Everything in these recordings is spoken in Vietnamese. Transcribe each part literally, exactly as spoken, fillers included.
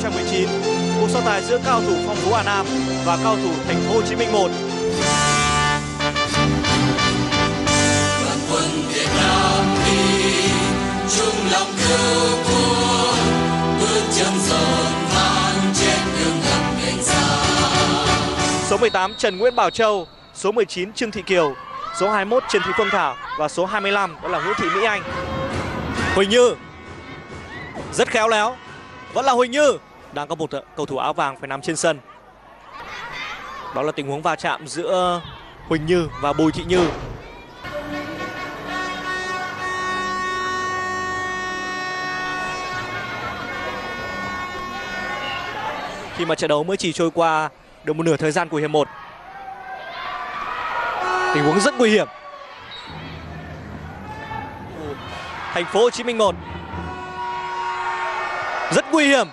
không một chín, cuộc so tài giữa cao thủ Phong Phú Hà Nam và cao thủ Thành phố Hồ Chí Minh một. Đoàn quân Việt Nam đi chung lòng cứu quốc, bước chân dồn vang trên đường ngập ngành xa. Số mười tám Trần Nguyễn Bảo Châu, số mười chín Trương Thị Kiều, số hai mươi mốt Trần Thị Phương Thảo và số hai mươi lăm đó là Nguyễn Thị Mỹ Anh. Huỳnh Như rất khéo léo, vẫn là Huỳnh Như, đang có một cầu thủ áo vàng phải nằm trên sân. Đó là tình huống va chạm giữa Huỳnh Như và Bùi Thị Như. Khi mà trận đấu mới chỉ trôi qua được một nửa thời gian của hiệp một. Tình huống rất nguy hiểm. Thành phố Hồ Chí Minh một. Rất nguy hiểm.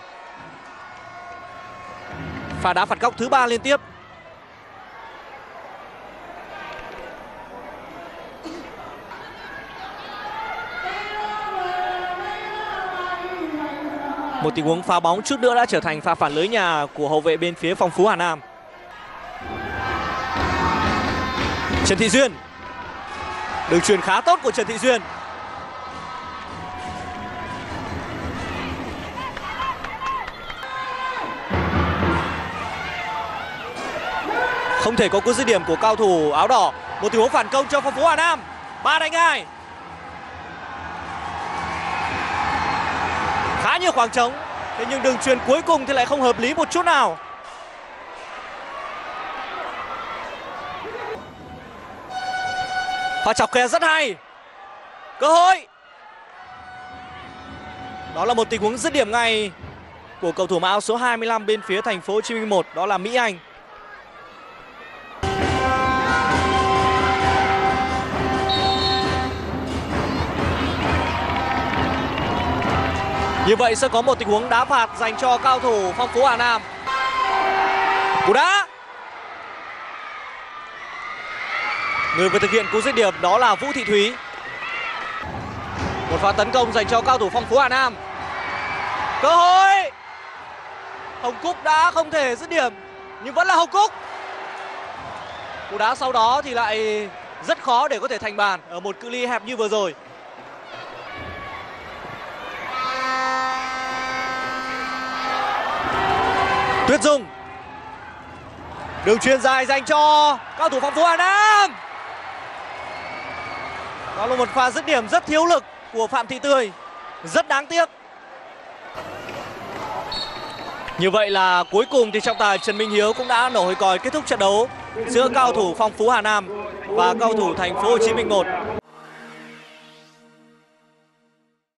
Pha đá phạt góc thứ ba liên tiếp. Một tình huống phá bóng chút nữa đã trở thành pha phản lưới nhà của hậu vệ bên phía Phong Phú Hà Nam. Trần Thị Duyên. Đường chuyền khá tốt của Trần Thị Duyên. Không thể có cú dứt điểm của cao thủ áo đỏ. Một tình huống phản công cho Phong Phú Hà Nam. ba đánh hai. Khá nhiều khoảng trống. Thế nhưng đường chuyền cuối cùng thì lại không hợp lý một chút nào. Pha chọc khe rất hay. Cơ hội. Đó là một tình huống dứt điểm ngay của cầu thủ mặc áo số hai mươi lăm bên phía Thành phố Hồ Chí Minh một, đó là Mỹ Anh. Như vậy sẽ có một tình huống đá phạt dành cho cao thủ Phong Phú Hà Nam. Cú đá. Người vừa thực hiện cú dứt điểm đó là Vũ Thị Thúy. Một pha tấn công dành cho cao thủ Phong Phú Hà Nam. Cơ hội. Hồng Cúc đã không thể dứt điểm, nhưng vẫn là Hồng Cúc. Cú đá sau đó thì lại rất khó để có thể thành bàn ở một cự ly hẹp như vừa rồi. Tuyết Dung. Đường chuyền dài dành cho cao thủ Phong Phú Hà Nam. Đó là một pha dứt điểm rất thiếu lực của Phạm Thị Tươi. Rất đáng tiếc. Như vậy là cuối cùng thì trọng tài Trần Minh Hiếu cũng đã nổ hồi còi kết thúc trận đấu giữa cao thủ Phong Phú Hà Nam và cao thủ Thành phố Hồ Chí Minh một.